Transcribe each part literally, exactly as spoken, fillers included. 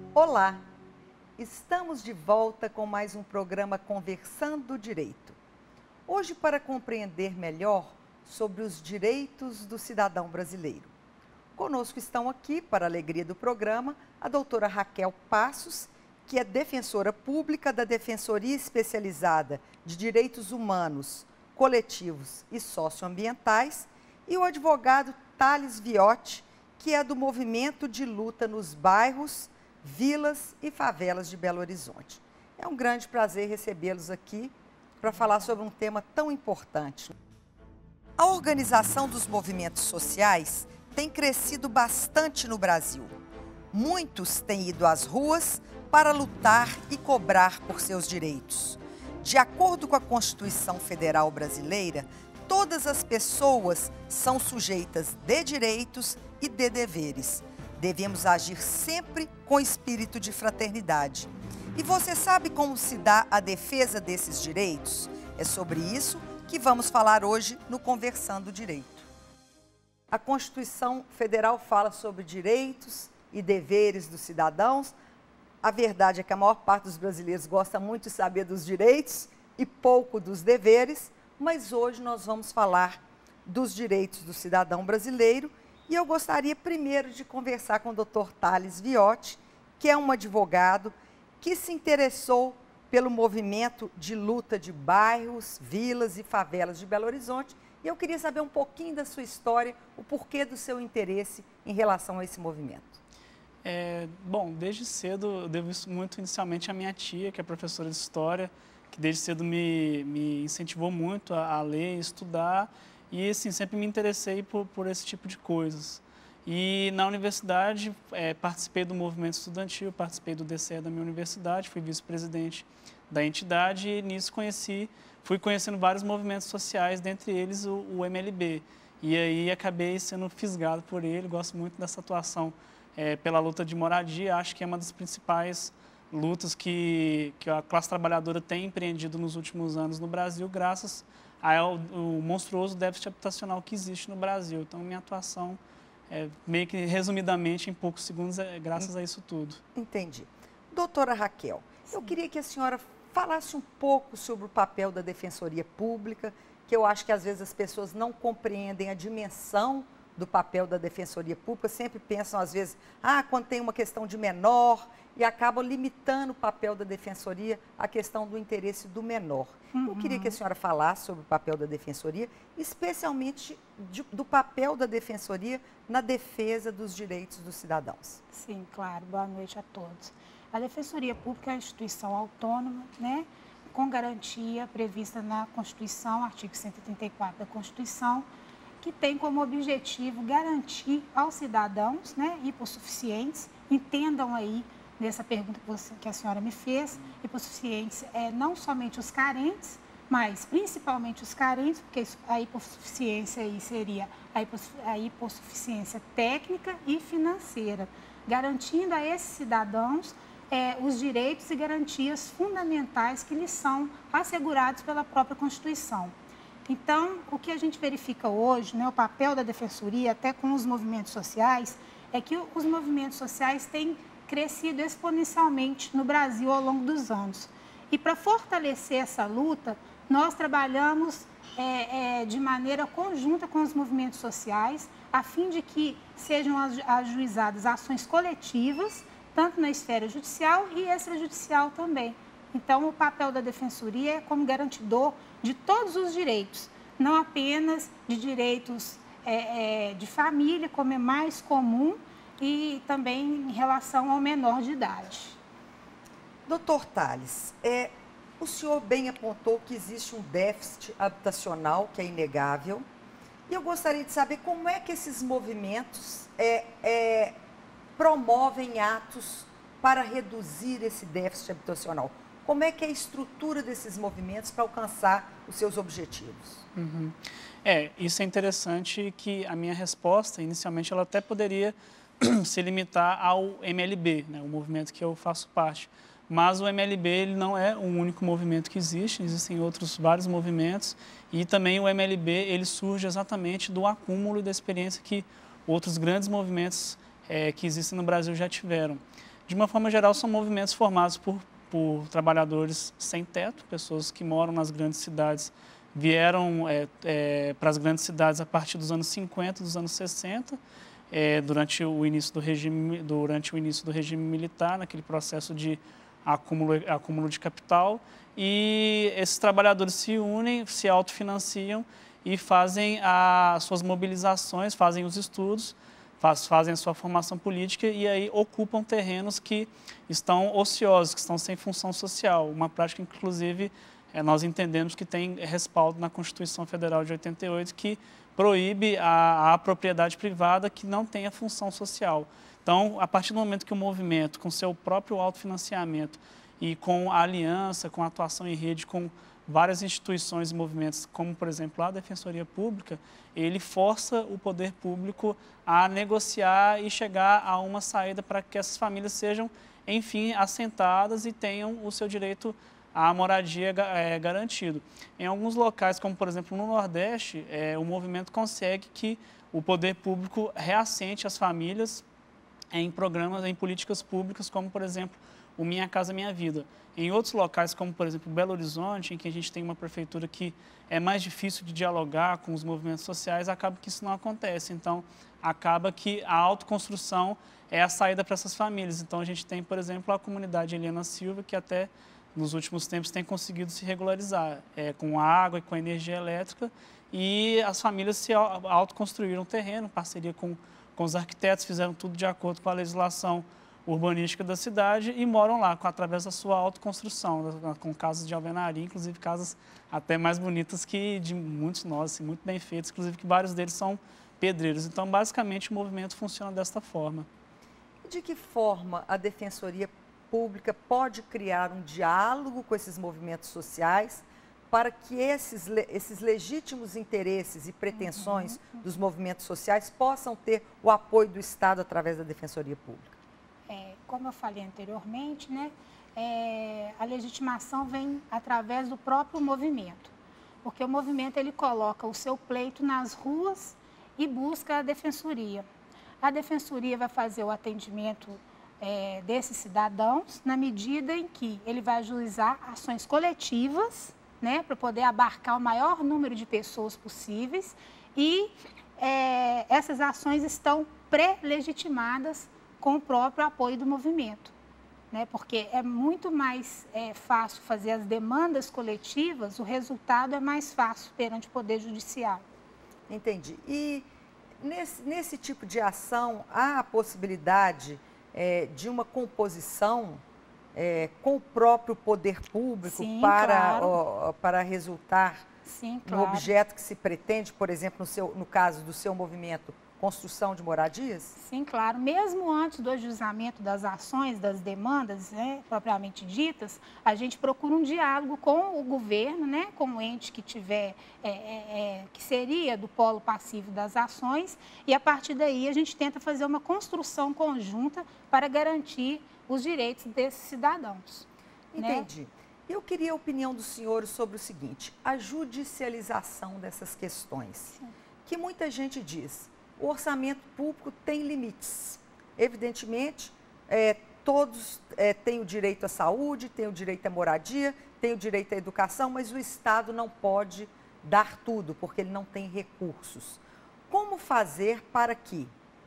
Olá, estamos de volta com mais um programa Conversando Direito. Hoje, para compreender melhor sobre os direitos do cidadão brasileiro. Conosco estão aqui, para a alegria do programa, a doutora Raquel Passos, que é defensora pública da Defensoria Especializada de Direitos Humanos, Coletivos e Socioambientais, e o advogado Thales Viotti, que é do Movimento de Luta nos Bairros, Vilas e Favelas de Belo Horizonte. É um grande prazer recebê-los aqui para falar sobre um tema tão importante. A organização dos movimentos sociais tem crescido bastante no Brasil. Muitos têm ido às ruas para lutar e cobrar por seus direitos. De acordo com a Constituição Federal Brasileira, todas as pessoas são sujeitas de direitos e de deveres. Devemos agir sempre com espírito de fraternidade. E você sabe como se dá a defesa desses direitos? É sobre isso que vamos falar hoje no Conversando Direito. A Constituição Federal fala sobre direitos e deveres dos cidadãos. A verdade é que a maior parte dos brasileiros gosta muito de saber dos direitos e pouco dos deveres, mas hoje nós vamos falar dos direitos do cidadão brasileiro e eu gostaria primeiro de conversar com o doutor Thales Viotti, que é um advogado que se interessou pelo movimento de luta de bairros, vilas e favelas de Belo Horizonte. E eu queria saber um pouquinho da sua história, o porquê do seu interesse em relação a esse movimento. É, bom, desde cedo eu devo isso muito inicialmente à minha tia, que é professora de História, que desde cedo me, me incentivou muito a, a ler e estudar. E assim, sempre me interessei por, por esse tipo de coisas. E na universidade, é, participei do movimento estudantil, participei do D C E da minha universidade, fui vice-presidente da entidade e nisso conheci, fui conhecendo vários movimentos sociais, dentre eles o, o M L B. E aí acabei sendo fisgado por ele, gosto muito dessa atuação é, pela luta de moradia, acho que é uma das principais lutas que, que a classe trabalhadora tem empreendido nos últimos anos no Brasil, graças ao, ao monstruoso déficit habitacional que existe no Brasil. Então, minha atuação É, meio que resumidamente, em poucos segundos, é graças a isso tudo. Entendi. Doutora Raquel, Sim. eu queria que a senhora falasse um pouco sobre o papel da Defensoria Pública, que eu acho que às vezes as pessoas não compreendem a dimensão do papel da Defensoria Pública, sempre pensam às vezes, ah, quando tem uma questão de menor, e acabam limitando o papel da Defensoria à questão do interesse do menor. Uhum. Eu queria que a senhora falasse sobre o papel da Defensoria, especialmente de, do papel da Defensoria na defesa dos direitos dos cidadãos. Sim, claro. Boa noite a todos. A Defensoria Pública é uma instituição autônoma, né, com garantia prevista na Constituição, artigo cento e trinta e quatro da Constituição, que tem como objetivo garantir aos cidadãos, né, hipossuficientes, entendam aí nessa pergunta que, você, que a senhora me fez, hipossuficientes é não somente os carentes, mas principalmente os carentes, porque a hipossuficiência aí seria a hipossuficiência técnica e financeira, garantindo a esses cidadãos é, os direitos e garantias fundamentais que lhes são assegurados pela própria Constituição. Então, o que a gente verifica hoje, né, o papel da Defensoria, até com os movimentos sociais, é que os movimentos sociais têm crescido exponencialmente no Brasil ao longo dos anos. E para fortalecer essa luta, nós trabalhamos é, é, de maneira conjunta com os movimentos sociais, a fim de que sejam ajuizadas ações coletivas, tanto na esfera judicial e extrajudicial também. Então, o papel da Defensoria é como garantidor de todos os direitos, não apenas de direitos é, é, de família, como é mais comum, e também em relação ao menor de idade. Doutor Thales, é, o senhor bem apontou que existe um déficit habitacional que é inegável, e eu gostaria de saber como é que esses movimentos é, é, promovem atos para reduzir esse déficit habitacional. Como é que é a estrutura desses movimentos para alcançar os seus objetivos? Uhum. É, isso é interessante que a minha resposta, inicialmente, ela até poderia se limitar ao M L B, né, o movimento que eu faço parte. Mas o M L B ele não é o único movimento que existe, existem outros vários movimentos e também o M L B ele surge exatamente do acúmulo da experiência que outros grandes movimentos é, que existem no Brasil já tiveram. de uma forma geral, são movimentos formados por, por trabalhadores sem teto, pessoas que moram nas grandes cidades, vieram é, é, para as grandes cidades a partir dos anos cinquenta, dos anos sessenta, é, durante, o início do regime, durante o início do regime militar, naquele processo de acúmulo, acúmulo de capital, e esses trabalhadores se unem, se autofinanciam e fazem as suas mobilizações, fazem os estudos, faz, fazem a sua formação política e aí ocupam terrenos que estão ociosos, que estão sem função social. Uma prática, inclusive, é, nós entendemos que tem respaldo na Constituição Federal de oitenta e oito, que proíbe a, a propriedade privada que não tenha função social. Então, a partir do momento que o movimento, com seu próprio autofinanciamento e com a aliança, com a atuação em rede, com várias instituições e movimentos, como, por exemplo, a Defensoria Pública, ele força o poder público a negociar e chegar a uma saída para que essas famílias sejam, enfim, assentadas e tenham o seu direito à moradia é, garantido. Em alguns locais, como, por exemplo, no Nordeste, é, o movimento consegue que o poder público reassente as famílias em programas, em políticas públicas, como, por exemplo, o Minha Casa Minha Vida. Em outros locais, como, por exemplo, Belo Horizonte, em que a gente tem uma prefeitura que é mais difícil de dialogar com os movimentos sociais, acaba que isso não acontece. Então, acaba que a autoconstrução é a saída para essas famílias. Então, a gente tem, por exemplo, a comunidade Helena Silva, que até nos últimos tempos tem conseguido se regularizar é, com água e com energia elétrica, e as famílias se autoconstruíram terreno, em parceria com, com os arquitetos, fizeram tudo de acordo com a legislação urbanística da cidade e moram lá com, através da sua autoconstrução, com casas de alvenaria, inclusive casas até mais bonitas que de muitos nós, assim, muito bem feitas, inclusive que vários deles são pedreiros. Então, basicamente, o movimento funciona desta forma. De que forma a Defensoria Pública pode criar um diálogo com esses movimentos sociais para que esses, esses legítimos interesses e pretensões uhum. dos movimentos sociais possam ter o apoio do Estado através da Defensoria Pública? É, como eu falei anteriormente, né, é, a legitimação vem através do próprio movimento, porque o movimento ele coloca o seu pleito nas ruas e busca a Defensoria. A Defensoria vai fazer o atendimento é, desses cidadãos na medida em que ele vai ajuizar ações coletivas, né, para poder abarcar o maior número de pessoas possíveis e é, essas ações estão pré-legitimadas com o próprio apoio do movimento, né? Porque é muito mais é, fácil fazer as demandas coletivas, o resultado é mais fácil perante o Poder Judiciário. Entendi. E nesse, nesse tipo de ação, há a possibilidade é, de uma composição é, com o próprio poder público Sim, para, claro. ó, para resultar Sim, no claro. objeto que se pretende, por exemplo, no, seu, no caso do seu movimento, construção de moradias? Sim, claro. Mesmo antes do ajuizamento das ações, das demandas, né, propriamente ditas, a gente procura um diálogo com o governo, né, com o ente que tiver, é, é, é, que seria do polo passivo das ações, e a partir daí a gente tenta fazer uma construção conjunta para garantir os direitos desses cidadãos. Entendi. Né? Eu queria a opinião do senhor sobre o seguinte, a judicialização dessas questões, Sim. que muita gente diz, o orçamento público tem limites. Evidentemente, é, todos é, têm o direito à saúde, têm o direito à moradia, têm o direito à educação, mas o Estado não pode dar tudo, porque ele não tem recursos. Como fazer para que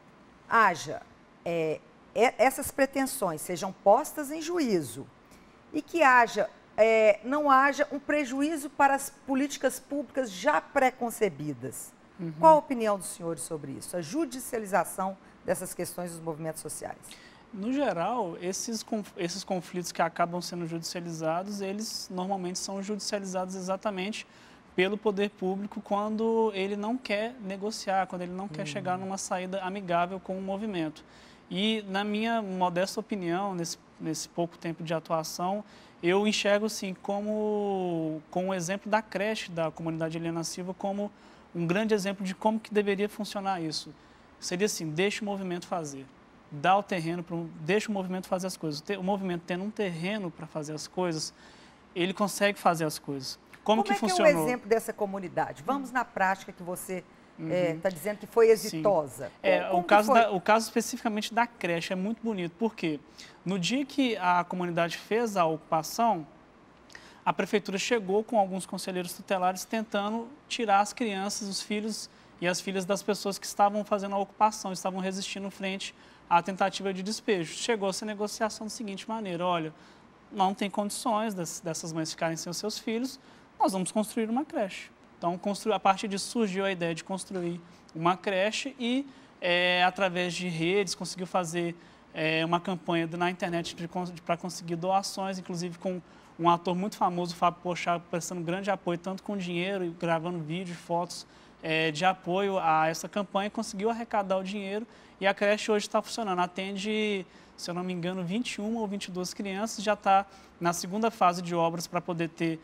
haja, é, essas pretensões sejam postas em juízo e que haja, é, não haja um prejuízo para as políticas públicas já pré-concebidas? Uhum. Qual a opinião dos senhores sobre isso? A judicialização dessas questões dos movimentos sociais? No geral, esses, esses conflitos que acabam sendo judicializados, eles normalmente são judicializados exatamente pelo poder público quando ele não quer negociar, quando ele não quer uhum. chegar numa saída amigável com o movimento. E, na minha modesta opinião, nesse, nesse pouco tempo de atuação, eu enxergo, assim, como, como o exemplo da creche da comunidade Helena Silva, como um grande exemplo de como que deveria funcionar isso. Seria assim, deixa o movimento fazer, dá o terreno, para um, deixa o movimento fazer as coisas. O movimento tendo um terreno para fazer as coisas, ele consegue fazer as coisas. Como, como que é funcionou? que é o exemplo dessa comunidade? Vamos hum. na prática que você Está é, tá dizendo que foi exitosa. É, como o, caso da, o caso especificamente da creche é muito bonito, porque no dia que a comunidade fez a ocupação, a prefeitura chegou com alguns conselheiros tutelares tentando tirar as crianças, os filhos e as filhas das pessoas que estavam fazendo a ocupação, estavam resistindo frente à tentativa de despejo. Chegou-se a negociação da seguinte maneira: olha, não tem condições dessas mães ficarem sem os seus filhos, nós vamos construir uma creche. Então, a partir disso surgiu a ideia de construir uma creche e, é, através de redes, conseguiu fazer é, uma campanha na internet para conseguir doações, inclusive com um ator muito famoso, o Fábio Porchat, prestando grande apoio, tanto com dinheiro e gravando vídeos, fotos é, de apoio a essa campanha, conseguiu arrecadar o dinheiro e a creche hoje está funcionando. Atende, se eu não me engano, vinte e uma ou vinte e duas crianças, já está na segunda fase de obras para poder ter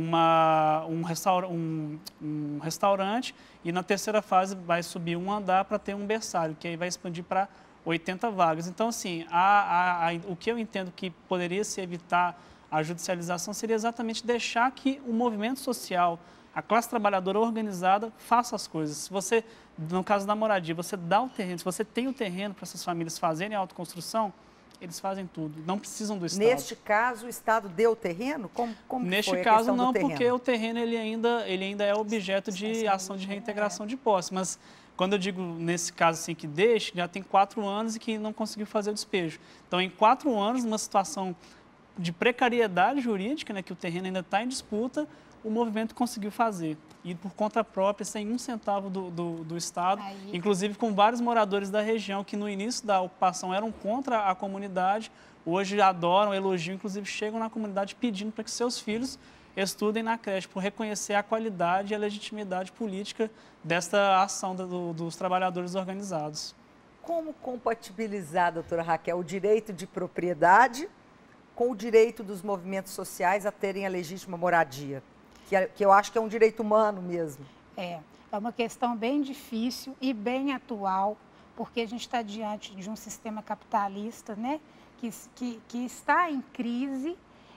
Uma, um, restaura, um, um restaurante e na terceira fase vai subir um andar para ter um berçário, que aí vai expandir para oitenta vagas. Então, assim, a, a, a, o que eu entendo que poderia se evitar a judicialização seria exatamente deixar que o movimento social, a classe trabalhadora organizada, faça as coisas. Se você, no caso da moradia, você dá o terreno, se você tem o terreno para essas famílias fazerem a autoconstrução, eles fazem tudo, não precisam do Estado. Neste caso, o Estado deu o terreno? Como, como Neste foi a caso, questão não, do porque o terreno ele ainda, ele ainda é objeto de ação de reintegração de posse. Mas quando eu digo, nesse caso, assim, que deixe, já tem quatro anos e que não conseguiu fazer o despejo. Então, em quatro anos, numa situação de precariedade jurídica, né, que o terreno ainda está em disputa, o movimento conseguiu fazer. E por conta própria, sem um centavo do, do, do Estado, Aí. inclusive com vários moradores da região que no início da ocupação eram contra a comunidade, hoje adoram, elogiam, inclusive chegam na comunidade pedindo para que seus filhos estudem na creche, por reconhecer a qualidade e a legitimidade política desta ação do, dos trabalhadores organizados. Como compatibilizar, doutora Raquel, o direito de propriedade com o direito dos movimentos sociais a terem a legítima moradia? Que, que eu acho que é um direito humano mesmo. É, é uma questão bem difícil e bem atual, porque a gente está diante de um sistema capitalista, né, que, que, que está em crise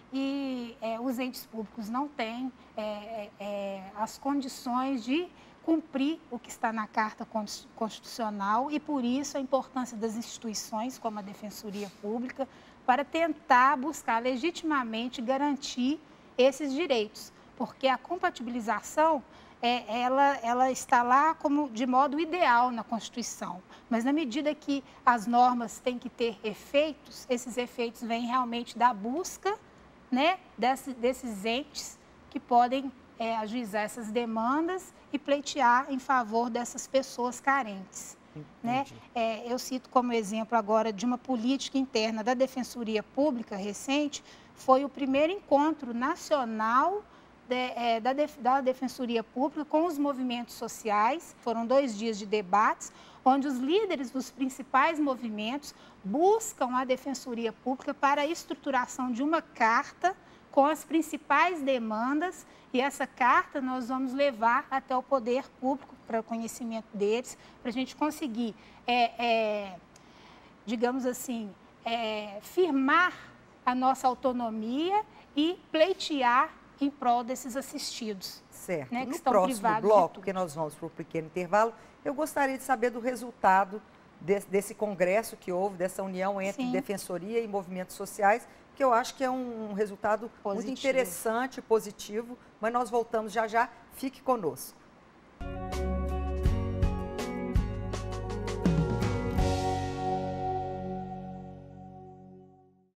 e é, os entes públicos não têm é, é, as condições de cumprir o que está na Carta Constitucional e, por isso, a importância das instituições, como a Defensoria Pública, para tentar buscar legitimamente garantir esses direitos. Porque a compatibilização, é, ela, ela está lá como de modo ideal na Constituição. Mas na medida que as normas têm que ter efeitos, esses efeitos vêm realmente da busca, né, desse, desses entes que podem é, ajuizar essas demandas e pleitear em favor dessas pessoas carentes. Né? É, eu cito como exemplo agora de uma política interna da Defensoria Pública recente, foi o primeiro encontro nacional De, é, da, def, da Defensoria Pública com os movimentos sociais. Foram dois dias de debates, onde os líderes dos principais movimentos buscam a Defensoria Pública para a estruturação de uma carta com as principais demandas, e essa carta nós vamos levar até o poder público para o conhecimento deles, para a gente conseguir, é, é, digamos assim, é, firmar a nossa autonomia e pleitear em prol desses assistidos. Certo. Né, que no estão próximo bloco, que nós vamos para o pequeno intervalo, eu gostaria de saber do resultado desse, desse congresso que houve, dessa união entre Sim. Defensoria e movimentos sociais, que eu acho que é um, um resultado positivo. Muito interessante, positivo, mas nós voltamos já já, fique conosco.